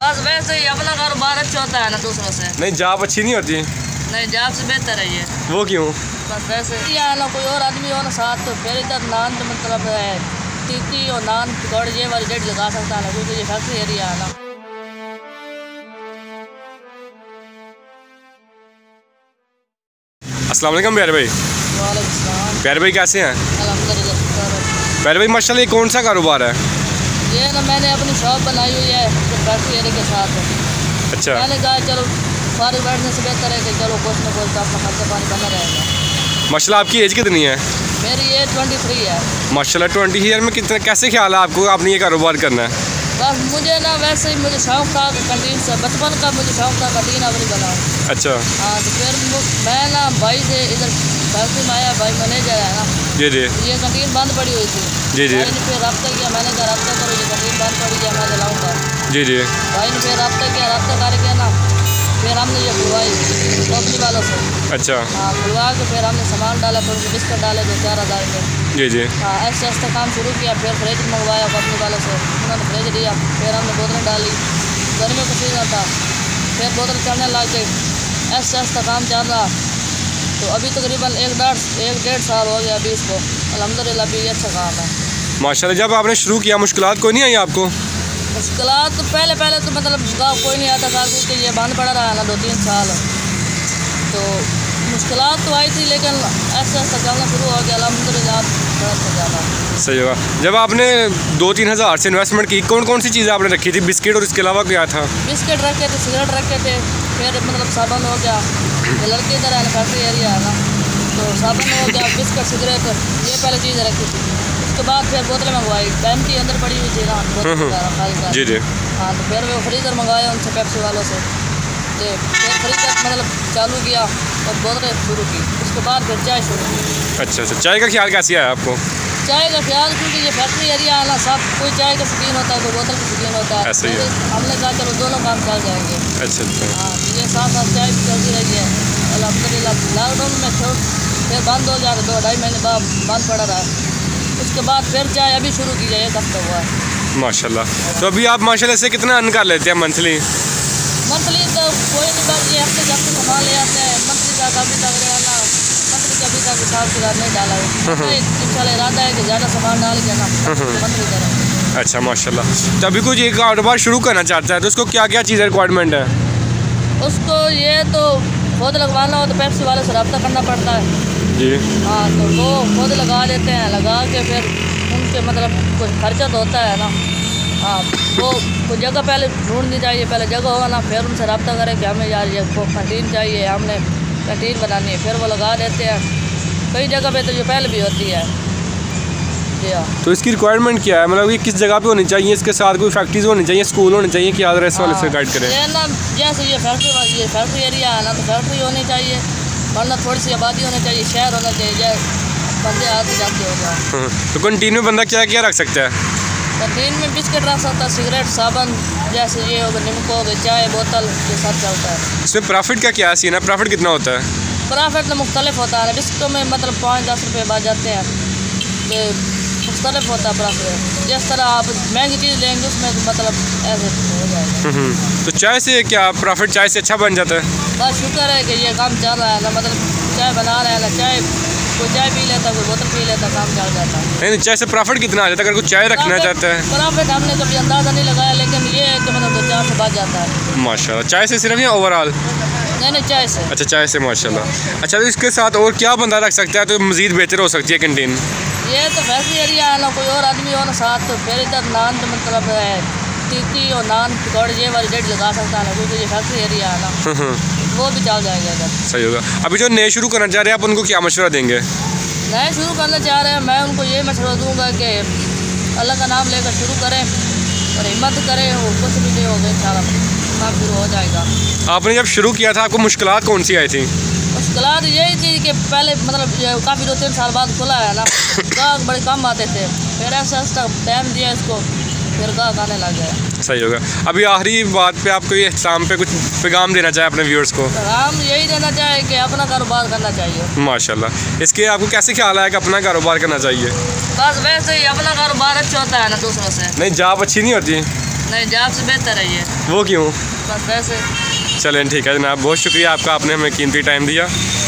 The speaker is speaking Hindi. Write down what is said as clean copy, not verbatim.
बस वैसे ही अपना कारोबार अच्छा होता है ना दूसरों से। नहीं, जॉब अच्छी नहीं होती। नहीं, जॉब से बेहतर है ये। वो क्यों? बस वैसे ही आना, कोई और आदमी हो ना साथ तो फिर इधर नान तो मतलब है टिक्की और नान पकौड़े ये वाली रेट लगा सकता है ना, क्योंकि ये फैक्ट्री एरिया है ना। अस्सलाम वालेकुम प्यारे भाई। वालेकुम सलाम। प्यारे भाई कैसे हैं? अल्हम्दुलिल्लाह। प्यारे भाई माशाल्लाह ये कौन सा कारोबार है? ये ना मैंने अपनी शॉप बनाई हुई है फैक्ट्री एरिया के साथ। अच्छा। मैंने कहा चलो फारिग बैठने से बेहतर है कि चलो कुछ ना कुछ अपना खर्चा पानी बना रहेगा। माशाल्लाह आपकी एज कितनी है? मेरी एज 23 है। माशाल्लाह 20 ईयर में कितना कैसे ख्याल है आपको आपने ये कारोबार करना है? बस मुझे ना वैसे ही मुझे शौक़ था कैंटीन से, बचपन का मुझे शौक़ था कैंटीन अपनी बनाऊँ। अच्छा। हाँ, तो फिर मैं ना भाई से इधर फैक्ट्री में आया, भाई मैनेजर है ना। जी जी। ये कैंटीन बंद पड़ी हुई थी। जी जी। भाई ने फिर रब्ता किया, मैंने कहा रब्ता करो, ये कैंटीन बंद पड़ी है, मैं चलाऊँगा। जी जी। भाई ने फिर रब्ता किया, रब्ता करके ना फिर हमने ये खुलवाई कंपनी वालों से। अच्छा। हाँ, खुलवा के फिर हमने सामान डाला, फिर उनके बिस्किट डाले 2-4 हज़ार के। जी जी। हाँ, ऐसे ऐसे काम शुरू किया। फिर फ्रिज मंगवाया कंपनी वालों से, उन्होंने फ्रिज दिया। फिर हमने बोतलें डाली, गर्मियों का सीजन था, फिर बोतल चढ़ने लग गई। ऐसे ऐसे काम चल रहा, तो अभी तकरीबन 1-1.5 साल हो गया अभी इसको। अल्हम्दुलिल्लाह अभी अच्छा काम है माशाल्लाह। जब आपने शुरू किया मुश्किलात कोई नहीं आई आपको? मुश्किलात तो पहले तो मतलब गाँव कोई नहीं आता था, क्योंकि ये बंद पड़ा रहा है ना 2-3 साल। तो मुश्किलात तो आई थी, लेकिन ऐसे ऐसे चलना शुरू हो गया अल्हम्दुलिल्लाह, बहुत अच्छा चला। सही होगा। जब आपने 2-3 हज़ार से इन्वेस्टमेंट की, कौन कौन सी चीज़ें आपने रखी थी? बिस्किट और इसके अलावा क्या था? बिस्किट रखे थे, सिगरेट रखे थे, फिर मतलब साबुन हो गया। ये लड़के इधर है ना, फैक्ट्री एरिया है ना, तो साबुन हो गया, बिस्किट, सिगरेट, ये पहले चीज़ें रखी थी। उसके बाद फिर बोतलें मंगवाई, टाइम की अंदर पड़ी हुई थी ना बोतल। जी जी। हाँ, तो फिर वो फ्रीज़र मंगाया उनसे पेप्सी वालों से, तो फिर फ्रीज़र मतलब चालू किया और बोतलें शुरू की। उसके बाद फिर चाय शुरू की। अच्छा अच्छा। चाय का ख्याल कैसे आया आपको? चाय का ख्याल, क्योंकि ये फैक्ट्री एरिया है ना, सब कोई चाय का शौकीन होता है, कोई बोतल का शौकीन होता है। ऐसे ही है। हमने कहा चलो दोनों काम चल जाएंगे। अच्छा अच्छा। हाँ, ये साथ साथ चाय भी चलती रही है अल्हम्दुलिल्लाह। लॉकडाउन में फिर बंद हो गया, 2-2.5 महीने बाद बंद पड़ा रहा। उसके बाद फिर चाय अभी शुरू की जाए, 1 हफ्ता हुआ है माशाल्लाह। तो अभी आप माशाल्लाह से कितना अर्न कर लेते हैं मंथली? मंथली तो कोई नहीं, बस ये हफ्ते सामान ले आते हैं। मंथली का अभी तक ना, मंथली का अभी तक हिसाब किताब नहीं डाला है। इंशाल्लाह इरादा है कि ज़्यादा सामान डाल के ना मंथली करेंगे। अच्छा माशाल्लाह। तो अभी कोई ये कारोबार शुरू करना चाहता है तो उसको क्या क्या चीज़ें रिक्वायरमेंट है? उसको ये तो खुद लगवाना हो तो पेप्सी वाले से रब्ता करना पड़ता है जी। हाँ, तो वो खुद लगा लेते हैं, लगा के फिर उनके मतलब कुछ खर्चा तो होता है ना। हाँ, वो कुछ जगह पहले ढूंढनी चाहिए, पहले जगह होगा ना, फिर उनसे रब्ता करें कि हमें यार ये कैंटीन चाहिए, हमने कैंटीन बनानी है, फिर वो लगा देते हैं। कई जगह पे तो ये पहले भी होती है। जी हाँ। तो इसकी रिक्वायरमेंट क्या है? मतलब ये किस जगह पे होनी चाहिए? इसके साथ कोई फैक्ट्रीज होनी चाहिए, स्कूल होने चाहिए, क्या इस वाले से गाइड करें? ये ना जैसे ये फैक्ट्री एरिया है ना, तो फैक्ट्री होनी चाहिए, वरना थोड़ी सी आबादी होनी चाहिए, शहर होना चाहिए, जैसे बंदे आते जाते हो गया। तो कैंटीन में बंदा क्या क्या रख सकता है? कैंटीन में बिस्किट रख सकता है, सिगरेट, साबुन, जैसे ये हो गया, निमक हो गया, चाय, बोतल, ये सब चलता है। इसमें प्रॉफिट का क्या सीन है? प्रॉफिट कितना होता है? प्रॉफिट तो मुख्तलिफ होता है। बिस्किटों में मतलब 5-10 रुपये बच जाते हैं, तो मुख्तलिफ होता है प्रॉफिट। जिस तरह आप महंगी चीज़ लेंगे उसमें मतलब ऐसे हो जाएगा। तो चाय से क्या प्रॉफिट चाय से अच्छा बन जाता है? बस शुक्र है कि ये काम चल रहा है ना, मतलब चाय बना रहे हैं ना, चाय कोई चाय पी लेता, कोई बोतल पी लेता, काम चल जाता है। नहीं, चाय से प्रॉफिट कितना आ जाता है अगर कोई चाय रखना चाहता है? प्रॉफिट हमने कभी अंदाज़ा नहीं लगाया, लेकिन ये है कि मतलब 2-4 से बच जाता है माशाल्लाह। चाय से सिर्फ या ओवरऑल? नहीं, चाय से। अच्छा, चाय से माशाल्लाह। अच्छा, तो इसके साथ और क्या बंदा रख सकता है तो मज़ीद बेहतर हो सकती है कैंटीन? ये तो फैक्ट्री एरिया है ना, कोई और आदमी हो ना साथ, तो फिर इधर नान तो मतलब है टिक्की और नान पकौड़े ये वाली रेट लगा सकता है ना, क्योंकि ये फैक्ट्री एरिया है ना, वो भी चल जाएगा इधर। सही होगा। अभी जो नए शुरू करना चाह रहे हैं आप उनको क्या मशवरा देंगे? नए शुरू करना चाह रहे हैं, मैं उनको ये मशवरा दूंगा कि अल्लाह का नाम लेकर शुरू करें और हिम्मत करें, वो कुछ भी नहीं होगा, इंशाल्लाह काम शुरू हो जाएगा। आपने जब शुरू किया था आपको मुश्किलात कौन सी आई थी? मुश्किलात यही थी कि पहले मतलब काफ़ी 2-3 साल बाद खुला है ना, गाहक बड़े कम आते थे, फिर ऐसा ऐसा टाइम दिया इसको, फिर गाहक आने लग गया। सही होगा। अभी आखिरी बात पे आपको ये इख्तिताम पे कुछ पैगाम देना चाहे अपने व्यूअर्स को? हम यही देना चाहे कि अपना कारोबार करना चाहिए। माशाल्लाह। इसके आपको कैसे ख्याल आया कि अपना कारोबार करना चाहिए? बस वैसे ही अपना कारोबार अच्छा होता है ना दूसरों से। नहीं, जॉब अच्छी नहीं होती। नहीं, जॉब से बेहतर है ये। वो क्यों? बस वैसे। चलें ठीक है जनाब, बहुत शुक्रिया आपका, आपने हमें कीमती टाइम दिया।